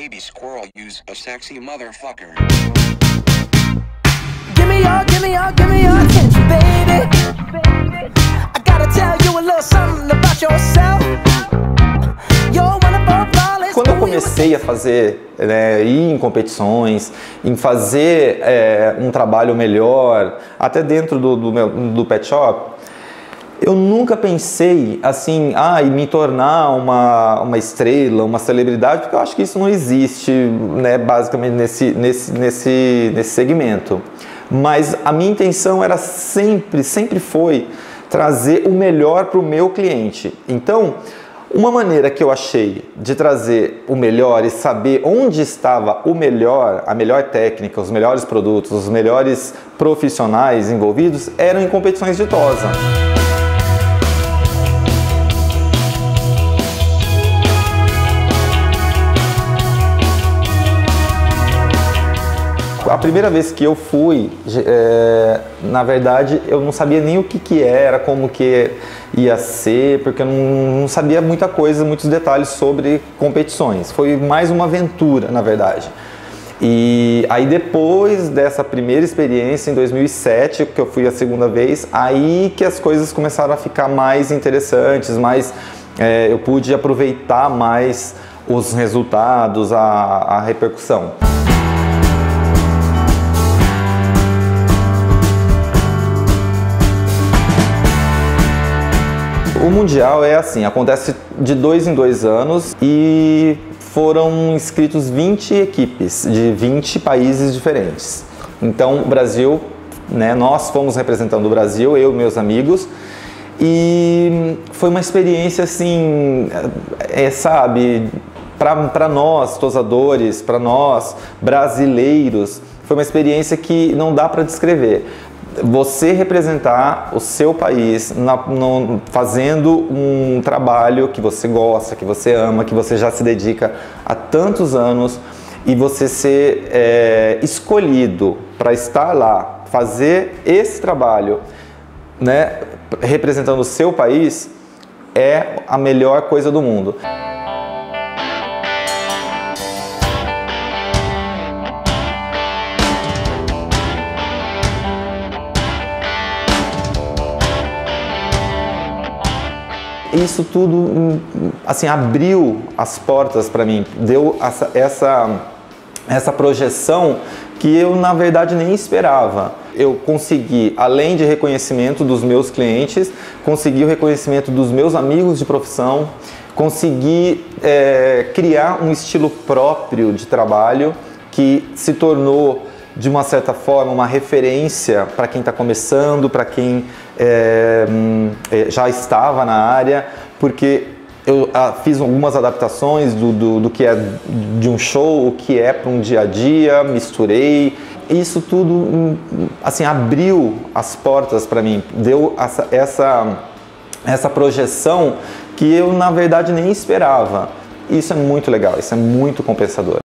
baby squirrel use a sexy motherfucker. Give me your attention, baby. I gotta tell you a little something about yourself. You're wonderful, flawless. Quando eu comecei a fazer, ir em competições, em fazer um trabalho melhor, até dentro do pet shop, eu nunca pensei assim, em me tornar uma estrela, uma celebridade, porque eu acho que isso não existe, né, basicamente nesse segmento. Mas a minha intenção era sempre foi trazer o melhor para o meu cliente. Então, uma maneira que eu achei de trazer o melhor e saber onde estava o melhor, a melhor técnica, os melhores produtos, os melhores profissionais envolvidos, eram em competições de tosa. A primeira vez que eu fui, na verdade, eu não sabia nem o que era, como que ia ser, porque eu não sabia muita coisa, muitos detalhes sobre competições. Foi mais uma aventura, na verdade. E aí depois dessa primeira experiência, em 2007, que eu fui a segunda vez, aí que as coisas começaram a ficar mais interessantes, eu pude aproveitar mais os resultados, a repercussão. O Mundial é assim, acontece de 2 em 2 anos e foram inscritos 20 equipes de 20 países diferentes. Então o Brasil, nós fomos representando o Brasil, eu e meus amigos, e foi uma experiência assim, para nós tosadores, para nós brasileiros, foi uma experiência que não dá para descrever. Você representar o seu país fazendo um trabalho que você gosta, que você ama, que você já se dedica há tantos anos, e você ser escolhido para estar lá, fazer esse trabalho, representando o seu país, é a melhor coisa do mundo. Isso tudo, assim, abriu as portas para mim, deu essa projeção que eu, na verdade, nem esperava. Eu consegui, além de reconhecimento dos meus clientes, consegui o reconhecimento dos meus amigos de profissão, consegui criar um estilo próprio de trabalho que se tornou, de uma certa forma, uma referência para quem está começando, para quem já estava na área, porque eu fiz algumas adaptações do que é de um show, o que é para um dia a dia, misturei. Isso tudo, assim, abriu as portas para mim, deu essa projeção que eu, na verdade, nem esperava. Isso é muito legal, isso é muito compensador.